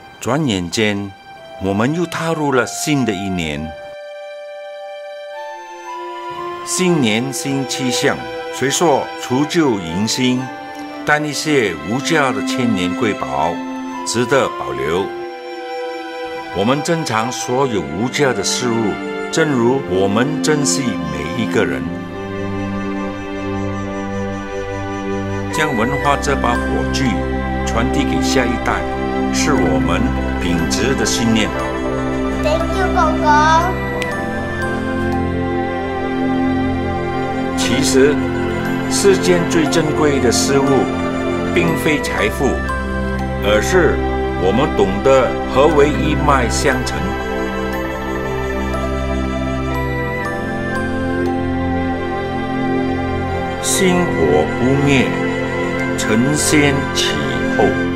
转眼间，我们又踏入了新的一年。新年新气象，虽说除旧迎新，但一些无价的千年瑰宝值得保留。我们珍藏所有无价的事物，正如我们珍惜每一个人。将文化这把火炬传递给下一代，是我们秉持的信念。 Thank you， 公公。 其实，世间最珍贵的事物，并非财富，而是我们懂得何为一脉相承。薪火不灭，承先启后。